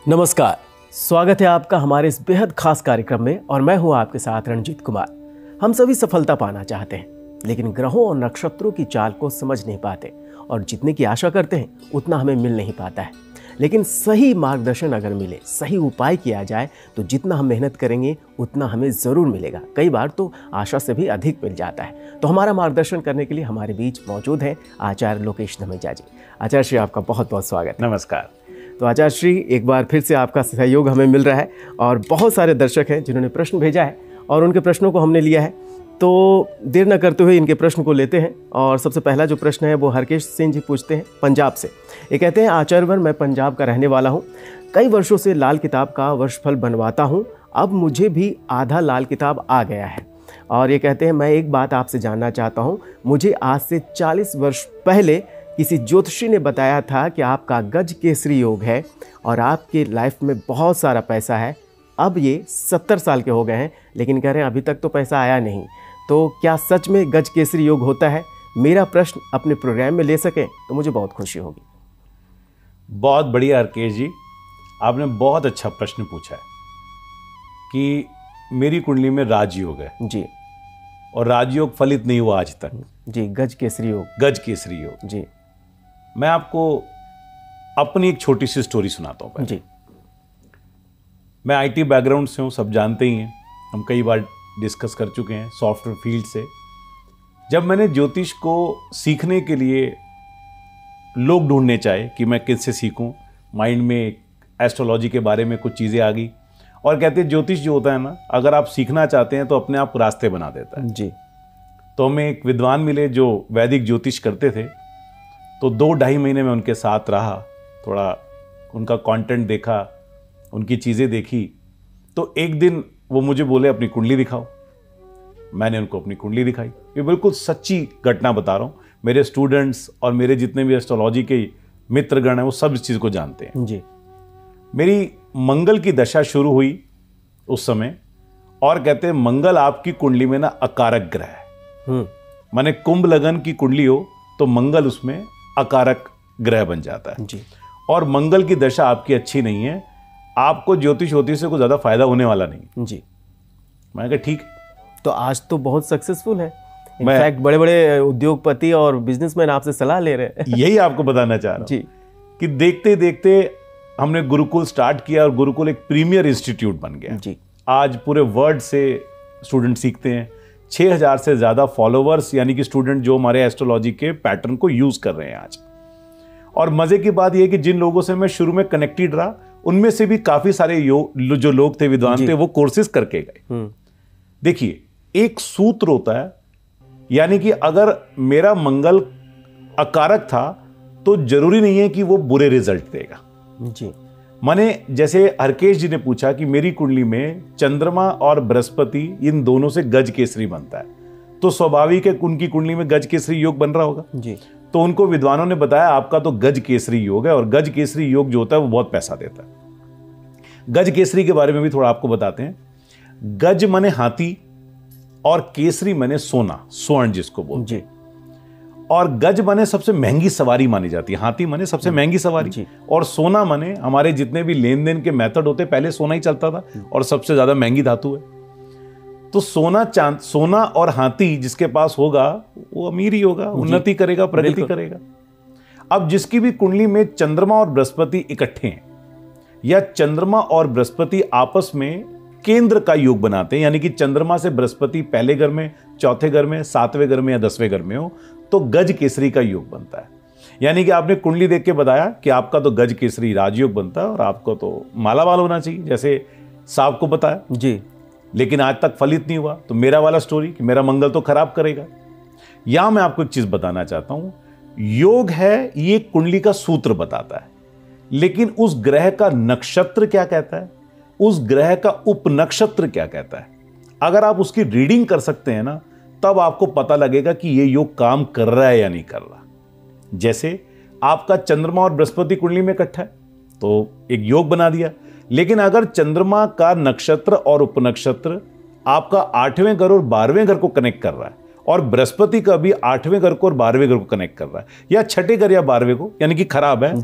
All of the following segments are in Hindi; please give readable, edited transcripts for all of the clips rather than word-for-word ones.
नमस्कार, स्वागत है आपका हमारे इस बेहद खास कार्यक्रम में और मैं हूं आपके साथ रणजीत कुमार। हम सभी सफलता पाना चाहते हैं, लेकिन ग्रहों और नक्षत्रों की चाल को समझ नहीं पाते और जितने की आशा करते हैं उतना हमें मिल नहीं पाता है। लेकिन सही मार्गदर्शन अगर मिले, सही उपाय किया जाए तो जितना हम मेहनत करेंगे उतना हमें ज़रूर मिलेगा। कई बार तो आशा से भी अधिक मिल जाता है। तो हमारा मार्गदर्शन करने के लिए हमारे बीच मौजूद हैं आचार्य लोकेश धमेजा जी। आचार्य श्री, आपका बहुत बहुत स्वागत है। नमस्कार। तो आचार्य श्री, एक बार फिर से आपका सहयोग हमें मिल रहा है और बहुत सारे दर्शक हैं जिन्होंने प्रश्न भेजा है और उनके प्रश्नों को हमने लिया है। तो देर न करते हुए इनके प्रश्न को लेते हैं। और सबसे पहला जो प्रश्न है वो हरकेश सिंह जी पूछते हैं पंजाब से। ये कहते हैं, आचार्यवर, मैं पंजाब का रहने वाला हूँ। कई वर्षों से लाल किताब का वर्षफल बनवाता हूँ। अब मुझे भी आधा लाल किताब आ गया है। और ये कहते हैं, मैं एक बात आपसे जानना चाहता हूँ। मुझे आज से 40 वर्ष पहले किसी ज्योतिषी ने बताया था कि आपका गज केसरी योग है और आपके लाइफ में बहुत सारा पैसा है। अब ये 70 साल के हो गए हैं, लेकिन कह रहे हैं अभी तक तो पैसा आया नहीं। तो क्या सच में गज केसरी योग होता है? मेरा प्रश्न अपने प्रोग्राम में ले सकें तो मुझे बहुत खुशी होगी। बहुत बढ़िया हरकेश जी, आपने बहुत अच्छा प्रश्न पूछा है कि मेरी कुंडली में राजयोग है जी, और राजयोग फलित नहीं हुआ आज तक जी। गज केसरी योग, गज केसरी योग जी। मैं आपको अपनी एक छोटी सी स्टोरी सुनाता हूँ जी। मैं आईटी बैकग्राउंड से हूँ, सब जानते ही हैं, हम कई बार डिस्कस कर चुके हैं सॉफ्टवेयर फील्ड से। जब मैंने ज्योतिष को सीखने के लिए लोग ढूंढने चाहे कि मैं किससे सीखूं, माइंड में एस्ट्रोलॉजी के बारे में कुछ चीज़ें आ गई और कहते हैं ज्योतिष जो होता है ना, अगर आप सीखना चाहते हैं तो अपने आप रास्ते बना देता है जी। तो हमें एक विद्वान मिले जो वैदिक ज्योतिष करते थे। तो 2-2.5 महीने में उनके साथ रहा, थोड़ा उनका कंटेंट देखा, उनकी चीज़ें देखी। तो एक दिन वो मुझे बोले अपनी कुंडली दिखाओ। मैंने उनको अपनी कुंडली दिखाई। ये बिल्कुल सच्ची घटना बता रहा हूँ। मेरे स्टूडेंट्स और मेरे जितने भी एस्ट्रोलॉजी के मित्रगण हैं वो सब इस चीज़ को जानते हैं जी। मेरी मंगल की दशा शुरू हुई उस समय, और कहते हैं मंगल आपकी कुंडली में ना अकारक ग्रह है। माने कुंभ लगन की कुंडली हो तो मंगल उसमें अकारक ग्रह बन जाता है जी। और मंगल की दशा आपकी अच्छी नहीं है, आपको ज्योतिष से कोई ज्यादा फायदा होने वाला नहीं जी। मैंने कहा ठीक। तो आज तो बहुत सक्सेसफुल है। इनफैक्ट बड़े बड़े उद्योगपति और बिजनेसमैन आपसे सलाह ले रहे हैं। यही आपको बताना चाह रहा हूं जी कि देखते देखते हमने गुरुकुल स्टार्ट किया और गुरुकुल एक प्रीमियर इंस्टीट्यूट बन गया जी। आज पूरे वर्ल्ड से स्टूडेंट सीखते हैं। 6000 से ज्यादा फॉलोवर्स, यानी कि स्टूडेंट जो हमारे एस्ट्रोलॉजी के पैटर्न को यूज कर रहे हैं आज। और मजे की बात यह है कि जिन लोगों से मैं शुरू में कनेक्टेड रहा उनमें से भी काफी सारे जो लोग थे, विद्वान थे, वो कोर्सेज करके गए। देखिए, एक सूत्र होता है, यानी कि अगर मेरा मंगल अकारक था तो जरूरी नहीं है कि वो बुरे रिजल्ट देगा जी। माने जैसे हरकेश जी ने पूछा कि मेरी कुंडली में चंद्रमा और बृहस्पति इन दोनों से गज केसरी बनता है, तो स्वाभाविक है उनकी कुंडली में गज केसरी योग बन रहा होगा जी। तो उनको विद्वानों ने बताया आपका तो गज केसरी योग है, और गज केसरी योग जो होता है वो बहुत पैसा देता है। गज केसरी के बारे में भी थोड़ा आपको बताते हैं। गज माने हाथी और केसरी माने सोना, स्वर्ण जिसको बोलते हैं। और गज माने सबसे महंगी सवारी मानी जाती है। हाथी माने सबसे महंगी सवारी, और सोना माने हमारे जितने भी लेन देन के मेथड होते, पहले सोना ही चलता था और सबसे ज्यादा महंगी धातु है। तो सोना, चांद, सोना और हाथी जिसके पास होगा वो अमीर ही होगा, उन्नति करेगा, प्रगति करेगा। अब जिसकी भी कुंडली में चंद्रमा और बृहस्पति इकट्ठे हैं या चंद्रमा और बृहस्पति आपस में केंद्र का योग बनाते हैं, यानी कि चंद्रमा से बृहस्पति पहले घर में, चौथे घर में, 7वें घर में या 10वें घर में हो, तो गज केसरी का योग बनता है। यानी कि आपने कुंडली देख के बताया कि आपका तो गज केसरी राजयोग बनता है और आपको तो मालामाल होना चाहिए, जैसे साहब को बताया जी। लेकिन आज तक फलित नहीं हुआ। तो मेरा वाला स्टोरी कि मेरा मंगल तो खराब करेगा। यहां मैं आपको एक चीज बताना चाहता हूं, योग है ये कुंडली का सूत्र बताता है, लेकिन उस ग्रह का नक्षत्र क्या कहता है, उस ग्रह का उपनक्षत्र क्या कहता है, अगर आप उसकी रीडिंग कर सकते हैं ना, तब आपको पता लगेगा कि ये योग काम कर रहा है या नहीं कर रहा। जैसे आपका चंद्रमा और बृहस्पति कुंडली में इकट्ठा है तो एक योग बना दिया, लेकिन अगर चंद्रमा का नक्षत्र और उपनक्षत्र आपका 8वें घर और 12वें घर को कनेक्ट कर रहा है और बृहस्पति का भी 8वें घर को और 12वें घर को कनेक्ट कर रहा है, या छठे घर या 12वें को, यानी कि खराब है,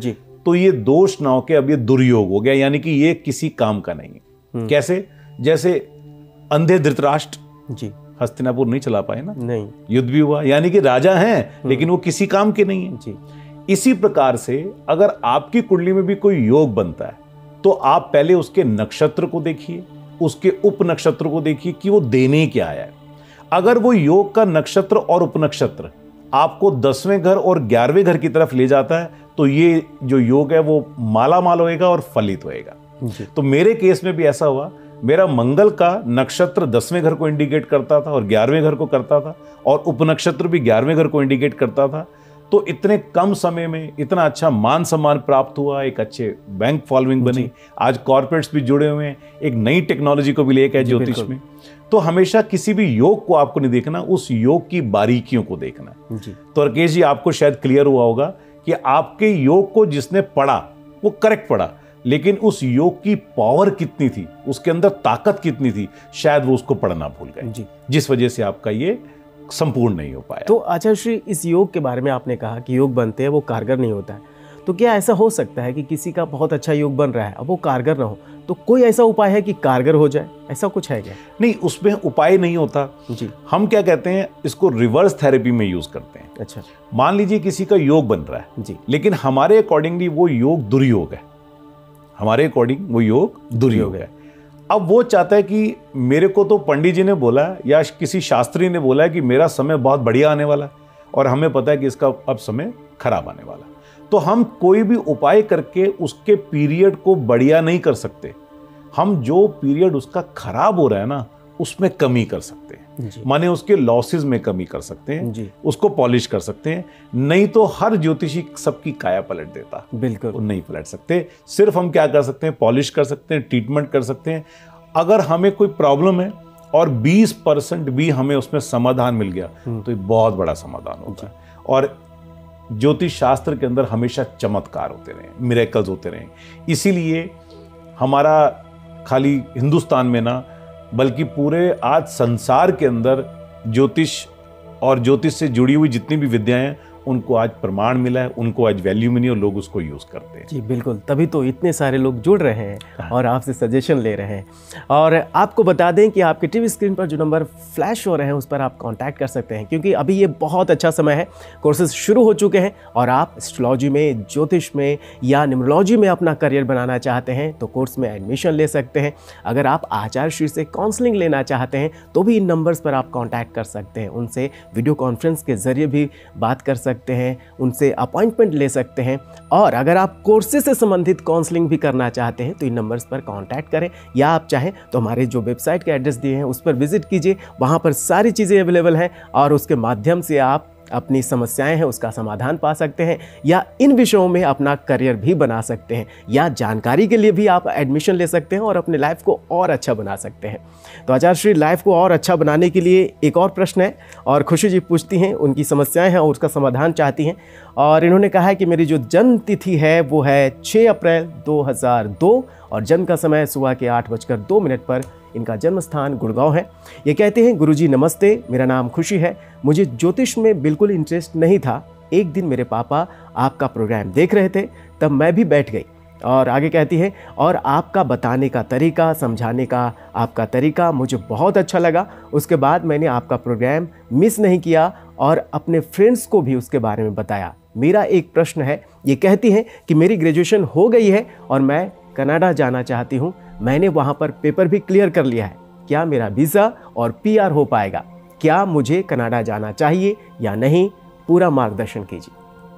तो ये दोष ना होके अब ये दुर्योग हो गया, यानी कि ये किसी काम का नहीं है। कैसे? जैसे अंधे धृतराष्ट्र जी हस्तिनापुर नहीं चला पाए ना, नहीं, युद्ध भी हुआ, यानी कि राजा हैं लेकिन वो किसी काम के नहीं है जी। इसी प्रकार से अगर आपकी कुंडली में भी कोई योग बनता है तो आप पहले उसके नक्षत्र को देखिए, उसके उप नक्षत्र को देखिए कि वो देने क्या आया है। अगर वो योग का नक्षत्र और उपनक्षत्र आपको 10वें घर और 11वें घर की तरफ ले जाता है तो ये जो योग है वो माला माल होएगा और फलित होएगा। तो मेरे केस में भी ऐसा हुआ, मेरा मंगल का नक्षत्र 10वें घर को इंडिकेट करता था और 11वें घर को करता था, और उपनक्षत्र भी 11वें घर को इंडिकेट करता था। तो इतने कम समय में इतना अच्छा मान सम्मान प्राप्त हुआ, एक अच्छे बैंक फॉलोइंग बनी, आज कॉर्पोरेट्स भी जुड़े हुए हैं, एक नई टेक्नोलॉजी को भी लेकर ज्योतिष में। तो हमेशा किसी भी योग को आपको नहीं देखना, उस योग की बारीकियों को देखना। तो राकेश जी, आपको शायद क्लियर हुआ होगा कि आपके योग को जिसने पढ़ा वो करेक्ट पढ़ा, लेकिन उस योग की पावर कितनी थी, उसके अंदर ताकत कितनी थी, शायद वो उसको पढ़ना भूल गए, जिस वजह से आपका ये संपूर्ण नहीं हो पाया। तो आचार्य श्री, इस योग के बारे में आपने कहा कि योग बनते हैं वो कारगर नहीं होता है, तो क्या ऐसा हो सकता है कि किसी का बहुत अच्छा योग बन रहा है, अब वो कारगर ना हो, तो कोई ऐसा उपाय है कि कारगर हो जाए, ऐसा कुछ है क्या? नहीं, उसमें उपाय नहीं होता जी। हम क्या कहते हैं, इसको रिवर्स थेरेपी में यूज करते हैं। अच्छा। मान लीजिए किसी का योग बन रहा है जी, लेकिन हमारे अकॉर्डिंगली वो योग दुर्योग है, हमारे अकॉर्डिंग वो योग दुर्योग है। अब वो चाहता है कि मेरे को तो पंडित जी ने बोला या किसी शास्त्री ने बोला है कि मेरा समय बहुत बढ़िया आने वाला है, और हमें पता है कि इसका अब समय खराब आने वाला है। तो हम कोई भी उपाय करके उसके पीरियड को बढ़िया नहीं कर सकते, हम जो पीरियड उसका खराब हो रहा है ना उसमें कमी कर सकते हैं, माने उसके लॉसेस में कमी कर सकते हैं, उसको पॉलिश कर सकते हैं। नहीं तो हर ज्योतिषी सबकी काया पलट देता, बिल्कुल वो नहीं पलट सकते। सिर्फ हम क्या कर सकते हैं, पॉलिश कर सकते हैं, ट्रीटमेंट कर सकते हैं। अगर हमें कोई प्रॉब्लम है और 20% भी हमें उसमें समाधान मिल गया तो ये बहुत बड़ा समाधान होता है। और ज्योतिष शास्त्र के अंदर हमेशा चमत्कार होते रहे, मिरेकल्स होते रहे। इसीलिए हमारा खाली हिंदुस्तान में ना बल्कि पूरे आज संसार के अंदर ज्योतिष और ज्योतिष से जुड़ी हुई जितनी भी विद्याएं हैं उनको आज प्रमाण मिला है, उनको आज वैल्यू मिली और लोग उसको यूज़ करते हैं। जी बिल्कुल, तभी तो इतने सारे लोग जुड़ रहे हैं और आपसे सजेशन ले रहे हैं। और आपको बता दें कि आपके टीवी स्क्रीन पर जो नंबर फ्लैश हो रहे हैं उस पर आप कांटेक्ट कर सकते हैं, क्योंकि अभी ये बहुत अच्छा समय है, कोर्सेज शुरू हो चुके हैं और आप एस्ट्रोलॉजी में, ज्योतिष में या न्यूमरोलॉजी में अपना करियर बनाना चाहते हैं तो कोर्स में एडमिशन ले सकते हैं। अगर आप आचार्य श्री से काउंसलिंग लेना चाहते हैं तो भी इन नंबर्स पर आप कॉन्टैक्ट कर सकते हैं, उनसे वीडियो कॉन्फ्रेंस के जरिए भी बात कर सकते हैं, उनसे अपॉइंटमेंट ले सकते हैं। और अगर आप कोर्सेज से संबंधित काउंसलिंग भी करना चाहते हैं तो इन नंबर्स पर कांटेक्ट करें, या आप चाहें तो हमारे जो वेबसाइट के एड्रेस दिए हैं उस पर विजिट कीजिए, वहां पर सारी चीज़ें अवेलेबल हैं और उसके माध्यम से आप अपनी समस्याएं हैं उसका समाधान पा सकते हैं या इन विषयों में अपना करियर भी बना सकते हैं, या जानकारी के लिए भी आप एडमिशन ले सकते हैं और अपने लाइफ को और अच्छा बना सकते हैं। तो आचार्य श्री, लाइफ को और अच्छा बनाने के लिए एक और प्रश्न है और खुशी जी पूछती हैं, उनकी समस्याएं हैं और उसका समाधान चाहती हैं। और इन्होंने कहा है कि मेरी जो जन्म तिथि है वो है 6 अप्रैल 2002 और जन्म का समय सुबह के 8:02 पर। इनका जन्म स्थान गुड़गांव है। ये कहते हैं, गुरुजी नमस्ते, मेरा नाम खुशी है, मुझे ज्योतिष में बिल्कुल इंटरेस्ट नहीं था। एक दिन मेरे पापा आपका प्रोग्राम देख रहे थे, तब मैं भी बैठ गई। और आगे कहती है, और आपका बताने का तरीका, समझाने का आपका तरीका मुझे बहुत अच्छा लगा। उसके बाद मैंने आपका प्रोग्राम मिस नहीं किया और अपने फ्रेंड्स को भी उसके बारे में बताया। मेरा एक प्रश्न है, ये कहती हैं कि मेरी ग्रेजुएशन हो गई है और मैं कनाडा जाना चाहती हूँ, मैंने वहाँ पर पेपर भी क्लियर कर लिया है, क्या मेरा वीज़ा और PR हो पाएगा? क्या मुझे कनाडा जाना चाहिए या नहीं? पूरा मार्गदर्शन कीजिए।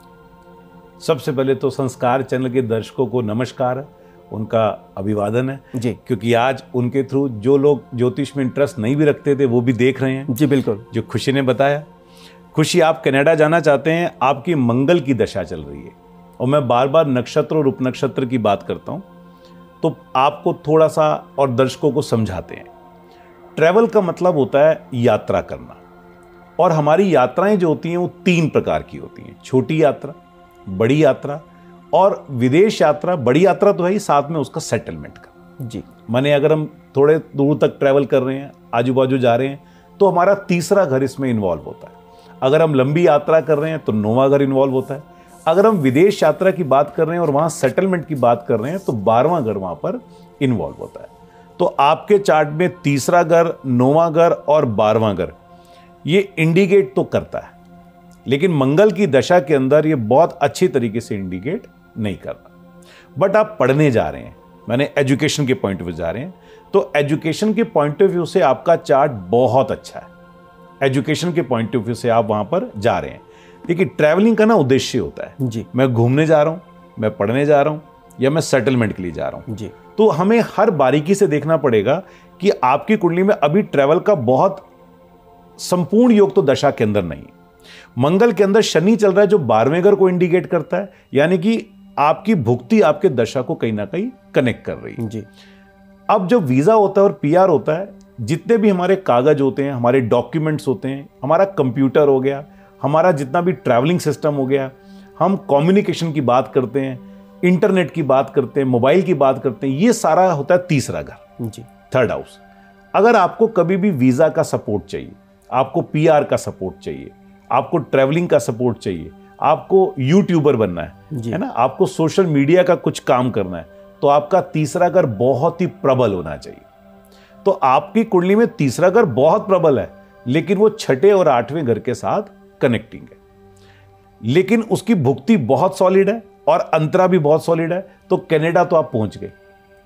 सबसे पहले तो संस्कार चैनल के दर्शकों को नमस्कार है, उनका अभिवादन है जी, क्योंकि आज उनके थ्रू जो लोग ज्योतिष में इंटरेस्ट नहीं भी रखते थे वो भी देख रहे हैं। जी बिल्कुल, जो खुशी ने बताया। खुशी, आप कनाडा जाना चाहते हैं, आपकी मंगल की दशा चल रही है और मैं बार बार नक्षत्र और उपनक्षत्र की बात करता हूं तो आपको थोड़ा सा और दर्शकों को समझाते हैं। ट्रैवल का मतलब होता है यात्रा करना, और हमारी यात्राएं जो होती हैं वो 3 प्रकार की होती हैं, छोटी यात्रा, बड़ी यात्रा और विदेश यात्रा। बड़ी यात्रा तो है ही, साथ में उसका सेटलमेंट का। जी, माने अगर हम थोड़े दूर तक ट्रैवल कर रहे हैं, आजू बाजू जा रहे हैं, तो हमारा तीसरा घर इसमें इन्वॉल्व होता है। अगर हम लंबी यात्रा कर रहे हैं तो 9वां घर इन्वॉल्व होता है। अगर हम विदेश यात्रा की बात कर रहे हैं और वहां सेटलमेंट की बात कर रहे हैं तो 12वां घर वहां पर इन्वॉल्व होता है। तो आपके चार्ट में तीसरा घर, 9वां घर और 12वां घर ये इंडिकेट तो करता है, लेकिन मंगल की दशा के अंदर ये बहुत अच्छी तरीके से इंडिकेट नहीं कर रहा। बट आप पढ़ने जा रहे हैं, मैंने एजुकेशन के पॉइंट ऑफ व्यू जा रहे हैं, तो एजुकेशन के पॉइंट ऑफ व्यू से आपका चार्ट बहुत अच्छा है। एजुकेशन के पॉइंट ऑफ व्यू से आप वहां पर जा रहे हैं। देखिए, ट्रैवलिंग का ना उद्देश्य होता है जी, मैं घूमने जा रहा हूं, मैं पढ़ने जा रहा हूं, या मैं सेटलमेंट के लिए जा रहा हूं जी। तो हमें हर बारीकी से देखना पड़ेगा कि आपकी कुंडली में अभी ट्रैवल का बहुत संपूर्ण योग तो दशा के अंदर नहीं है। मंगल के अंदर शनि चल रहा है जो 12वें घर को इंडिकेट करता है, यानी कि आपकी भुक्ति आपके दशा को कहीं ना कहीं कनेक्ट कर रही है जी। अब जब वीजा होता है और पीआर होता है, जितने भी हमारे कागज होते हैं, हमारे डॉक्यूमेंट्स होते हैं, हमारा कंप्यूटर हो गया, हमारा जितना भी ट्रैवलिंग सिस्टम हो गया, हम कम्युनिकेशन की बात करते हैं, इंटरनेट की बात करते हैं, मोबाइल की बात करते हैं, ये सारा होता है तीसरा घर जी, थर्ड हाउस। अगर आपको कभी भी वीजा का सपोर्ट चाहिए, आपको पीआर का सपोर्ट चाहिए, आपको ट्रैवलिंग का सपोर्ट चाहिए, आपको यूट्यूबर बनना है ना, आपको सोशल मीडिया का कुछ काम करना है, तो आपका तीसरा घर बहुत ही प्रबल होना चाहिए। तो आपकी कुंडली में तीसरा घर बहुत प्रबल है, लेकिन वो छठे और 8वें घर के साथ कनेक्टिंग है, लेकिन उसकी भुक्ति बहुत सॉलिड है और अंतरा भी बहुत सॉलिड है। तो कनाडा तो आप पहुंच गए,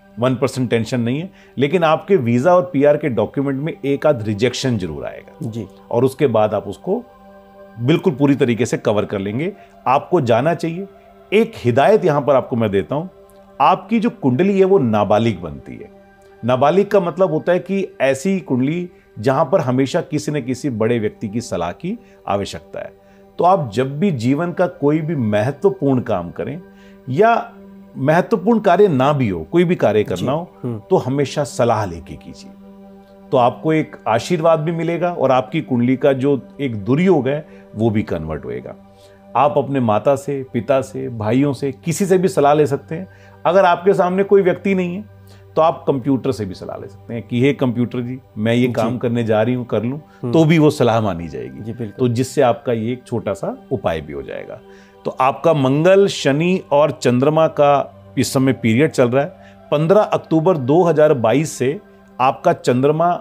1% टेंशन नहीं है, लेकिन आपके वीजा और पीआर के डॉक्यूमेंट में एक आध रिजेक्शन जरूर आएगा जी, और उसके बाद आप उसको बिल्कुल पूरी तरीके से कवर कर लेंगे। आपको जाना चाहिए। एक हिदायत यहां पर आपको मैं देता हूं, आपकी जो कुंडली है वो नाबालिग बनती है। नाबालिग का मतलब होता है कि ऐसी कुंडली जहां पर हमेशा किसी न किसी बड़े व्यक्ति की सलाह की आवश्यकता है। तो आप जब भी जीवन का कोई भी महत्वपूर्ण काम करें या महत्वपूर्ण कार्य ना भी हो, कोई भी कार्य करना हो, तो हमेशा सलाह लेके कीजिए, तो आपको एक आशीर्वाद भी मिलेगा और आपकी कुंडली का जो एक दुर्योग है वो भी कन्वर्ट होएगा। आप अपने माता से, पिता से, भाइयों से, किसी से भी सलाह ले सकते हैं। अगर आपके सामने कोई व्यक्ति नहीं है तो आप कंप्यूटर से भी सलाह ले सकते हैं कि हे कंप्यूटर जी, मैं ये काम करने जा रही हूं, कर लूं, तो भी वो सलाह मानी जाएगी। तो जिससे आपका ये एक छोटा सा उपाय भी हो जाएगा। तो आपका मंगल, शनि और चंद्रमा का इस समय पीरियड चल रहा है। 15 अक्टूबर 2022 से आपका चंद्रमा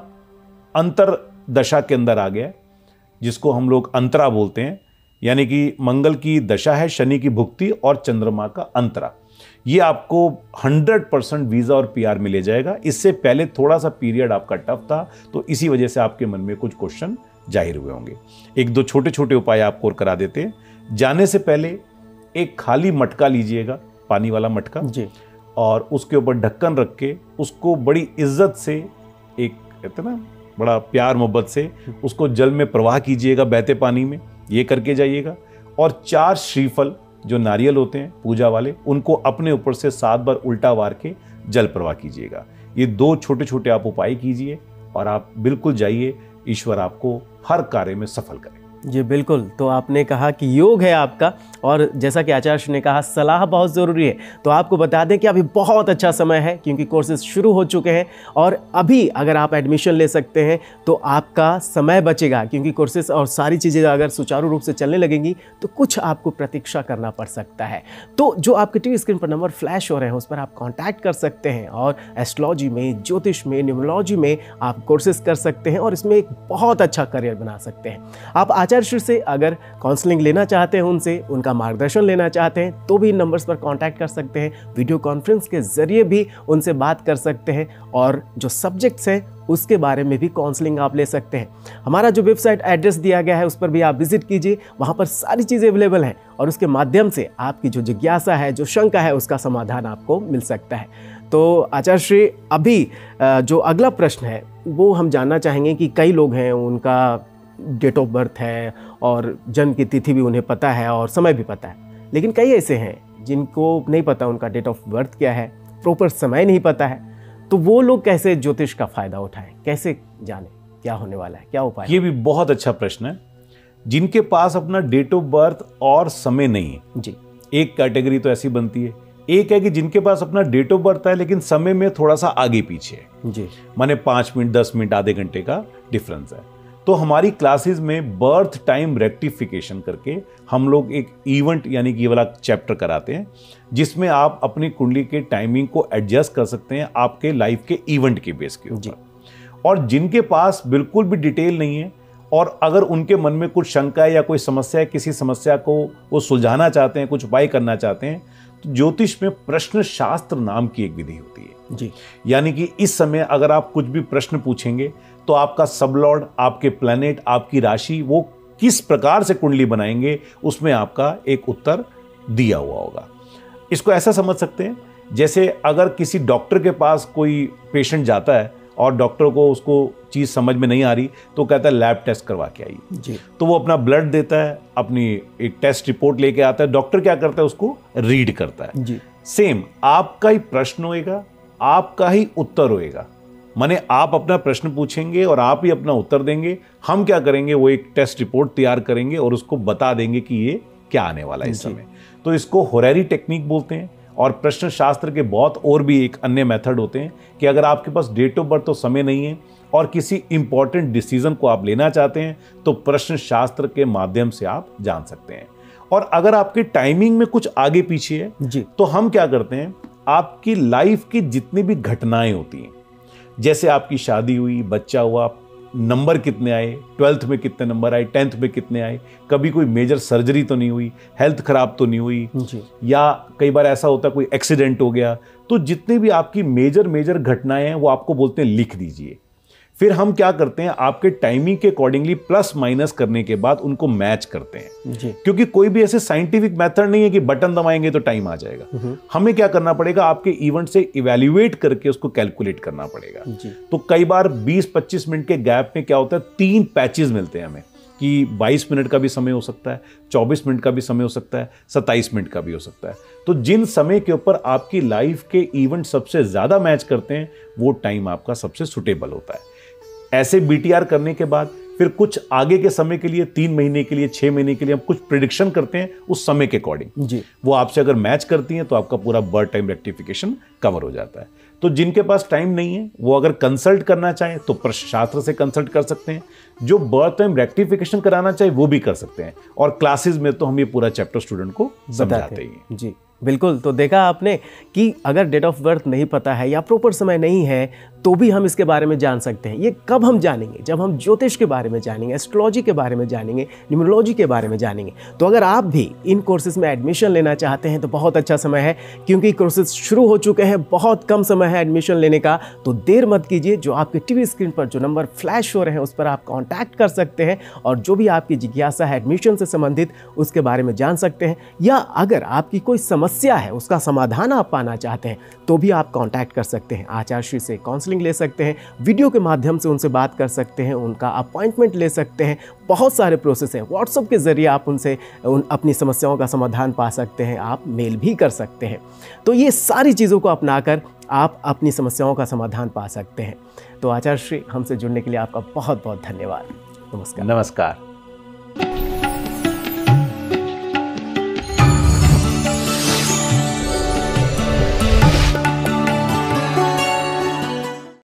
अंतर दशा के अंदर आ गया, जिसको हम लोग अंतरा बोलते हैं, यानी कि मंगल की दशा है, शनि की भुक्ति और चंद्रमा का अंतरा। ये आपको 100% वीजा और पीआर मिले जाएगा। इससे पहले थोड़ा सा पीरियड आपका टफ था, तो इसी वजह से आपके मन में कुछ क्वेश्चन जाहिर हुए होंगे। एक दो छोटे छोटे उपाय आपको और करा देते हैं। जाने से पहले एक खाली मटका लीजिएगा, पानी वाला मटका जी, और उसके ऊपर ढक्कन रख के उसको बड़ी इज्जत से, एक कहते ना बड़ा प्यार मोहब्बत से उसको जल में प्रवाह कीजिएगा, बहते पानी में, ये करके जाइएगा। और 4 श्रीफल जो नारियल होते हैं पूजा वाले, उनको अपने ऊपर से 7 बार उल्टा वार के जल प्रवाह कीजिएगा। ये 2 छोटे छोटे आप उपाय कीजिए और आप बिल्कुल जाइए, ईश्वर आपको हर कार्य में सफल करे। जी बिल्कुल। तो आपने कहा कि योग है आपका, और जैसा कि आचार्य ने कहा सलाह बहुत ज़रूरी है। तो आपको बता दें कि अभी बहुत अच्छा समय है, क्योंकि कोर्सेज शुरू हो चुके हैं और अभी अगर आप एडमिशन ले सकते हैं तो आपका समय बचेगा, क्योंकि कोर्सेज और सारी चीज़ें अगर सुचारू रूप से चलने लगेंगी तो कुछ आपको प्रतीक्षा करना पड़ सकता है। तो जो आपके टीवी स्क्रीन पर नंबर फ्लैश हो रहे हैं उस पर आप कॉन्टैक्ट कर सकते हैं और एस्ट्रोलॉजी में, ज्योतिष में, न्यूमरोलॉजी में आप कोर्सेज कर सकते हैं और इसमें एक बहुत अच्छा करियर बना सकते हैं। आप आचार्य से अगर काउंसलिंग लेना चाहते हैं, उनसे उनका मार्गदर्शन लेना चाहते हैं, तो भी इन नंबर्स पर कांटेक्ट कर सकते हैं। वीडियो कॉन्फ्रेंस के जरिए भी उनसे बात कर सकते हैं और जो सब्जेक्ट्स हैं उसके बारे में भी काउंसलिंग आप ले सकते हैं। हमारा जो वेबसाइट एड्रेस दिया गया है उस पर भी आप विजिट कीजिए, वहाँ पर सारी चीज़ें अवेलेबल हैं और उसके माध्यम से आपकी जो जिज्ञासा है, जो शंका है, उसका समाधान आपको मिल सकता है। तो आचार्य श्री, अभी जो अगला प्रश्न है वो हम जानना चाहेंगे कि कई लोग हैं उनका डेट ऑफ बर्थ है और जन्म की तिथि भी उन्हें पता है और समय भी पता है, लेकिन कई ऐसे हैं जिनको नहीं पता उनका डेट ऑफ बर्थ क्या है, प्रॉपर समय नहीं पता है। तो वो लोग कैसे ज्योतिष का फायदा उठाएं, कैसे जाने क्या होने वाला है, क्या उपाय? ये भी बहुत अच्छा प्रश्न है। जिनके पास अपना डेट ऑफ बर्थ और समय नहीं है जी, एक कैटेगरी तो ऐसी बनती है। एक है कि जिनके पास अपना डेट ऑफ बर्थ है लेकिन समय में थोड़ा सा आगे पीछे है जी, माने 5 मिनट, 10 मिनट, आधे घंटे का डिफरेंस है। तो हमारी क्लासेस में बर्थ टाइम रेक्टिफिकेशन करके हम लोग एक इवेंट यानी कि ये वाला चैप्टर कराते हैं, जिसमें आप अपनी कुंडली के टाइमिंग को एडजस्ट कर सकते हैं आपके लाइफ के इवेंट के बेस के ऊपर। और जिनके पास बिल्कुल भी डिटेल नहीं है और अगर उनके मन में कुछ शंका है या कोई समस्या है, किसी समस्या को वो सुलझाना चाहते हैं, कुछ उपाय करना चाहते हैं, तो ज्योतिष में प्रश्न शास्त्र नाम की एक विधि होती है जी। यानी कि इस समय अगर आप कुछ भी प्रश्न पूछेंगे तो आपका सबलॉर्ड, आपके प्लैनेट, आपकी राशि वो किस प्रकार से कुंडली बनाएंगे उसमें आपका एक उत्तर दिया हुआ होगा। इसको ऐसा समझ सकते हैं जैसे अगर किसी डॉक्टर के पास कोई पेशेंट जाता है और डॉक्टर को उसको चीज़ समझ में नहीं आ रही तो कहता है लैब टेस्ट करवा के आइए जी। तो वो अपना ब्लड देता है, अपनी एक टेस्ट रिपोर्ट लेके आता है, डॉक्टर क्या करता है उसको रीड करता है जी। सेम आपका ही प्रश्न होएगा, आपका ही उत्तर होएगा। माने आप अपना प्रश्न पूछेंगे और आप ही अपना उत्तर देंगे, हम क्या करेंगे वो एक टेस्ट रिपोर्ट तैयार करेंगे और उसको बता देंगे कि ये क्या आने वाला है इस समय। तो इसको होरेरी टेक्निक बोलते हैं। और प्रश्न शास्त्र के बहुत और भी एक अन्य मेथड होते हैं कि अगर आपके पास डेट ऑफ बर्थ तो समय नहीं है और किसी इंपॉर्टेंट डिसीजन को आप लेना चाहते हैं तो प्रश्न शास्त्र के माध्यम से आप जान सकते हैं। और अगर आपकी टाइमिंग में कुछ आगे पीछे है जी। तो हम क्या करते हैं, आपकी लाइफ की जितनी भी घटनाएं होती हैं, जैसे आपकी शादी हुई, बच्चा हुआ, नंबर कितने आए, 12th में कितने नंबर आए, 10th में कितने आए, कभी कोई मेजर सर्जरी तो नहीं हुई, हेल्थ खराब तो नहीं हुई जी। या कई बार ऐसा होता है कोई एक्सीडेंट हो गया, तो जितनी भी आपकी मेजर घटनाएं हैं वो आपको बोलते हैं लिख दीजिए। फिर हम क्या करते हैं, आपके टाइमिंग के अकॉर्डिंगली प्लस माइनस करने के बाद उनको मैच करते हैं जी। क्योंकि क्योंकि कोई भी ऐसे साइंटिफिक मेथड नहीं है कि बटन दबाएंगे तो टाइम आ जाएगा। हमें क्या करना पड़ेगा, आपके इवेंट से इवैल्यूएट करके उसको कैलकुलेट करना पड़ेगा जी। तो कई बार 20-25 मिनट के गैप में क्या होता है, 3 पैचेस मिलते हैं हमें कि 22 मिनट का भी समय हो सकता है, 24 मिनट का भी समय हो सकता है, 27 मिनट का भी हो सकता है। तो जिन समय के ऊपर आपकी लाइफ के इवेंट सबसे ज्यादा मैच करते हैं वो टाइम आपका सबसे सुटेबल होता है। ऐसे बीटीआर करने के बाद फिर कुछ आगे के समय के लिए 3 महीने के लिए, 6 महीने के लिए हम कुछ प्रिडिक्शन करते हैं उस समय के अकॉर्डिंग जी। वो आपसे अगर मैच करती हैं तो आपका पूरा बर्थ टाइम रेक्टिफिकेशन कवर हो जाता है। तो जिनके पास टाइम नहीं है वो अगर कंसल्ट करना चाहें तो प्रश्नशास्त्र से कंसल्ट कर सकते हैं, जो बर्थ टाइम रेक्टिफिकेशन कराना चाहे वो भी कर सकते हैं। और क्लासेस में तो हम ये पूरा चैप्टर स्टूडेंट को समझाते हैं। जी बिल्कुल। तो देखा आपने कि अगर डेट ऑफ बर्थ नहीं पता है या प्रॉपर समय नहीं है तो भी हम इसके बारे में जान सकते हैं। ये कब हम जानेंगे, जब हम ज्योतिष के बारे में जानेंगे, एस्ट्रोलॉजी के बारे में जानेंगे, न्यूमरोलॉजी के बारे में जानेंगे। तो अगर आप भी इन कोर्सेज में एडमिशन लेना चाहते हैं तो बहुत अच्छा समय है, क्योंकि कोर्सेज शुरू हो चुके हैं, बहुत कम समय है एडमिशन लेने का। तो देर मत कीजिए, जो आपके टीवी स्क्रीन पर जो नंबर फ्लैश हो रहे हैं उस पर आप कॉन्टैक्ट कर सकते हैं और जो भी आपकी जिज्ञासा है एडमिशन से संबंधित उसके बारे में जान सकते हैं। या अगर आपकी कोई समस्या है उसका समाधान आप पाना चाहते हैं तो भी आप कांटेक्ट कर सकते हैं। आचार्य श्री से काउंसलिंग ले सकते हैं, वीडियो के माध्यम से उनसे बात कर सकते हैं, उनका अपॉइंटमेंट ले सकते हैं। बहुत सारे प्रोसेस हैं। व्हाट्सएप के ज़रिए आप उनसे अपनी समस्याओं का समाधान पा सकते हैं, आप मेल भी कर सकते हैं। तो ये सारी चीज़ों को अपनाकर आप अपनी समस्याओं का समाधान पा सकते हैं। तो आचार्य श्री, हमसे जुड़ने के लिए आपका बहुत बहुत धन्यवाद। नमस्कार। नमस्कार।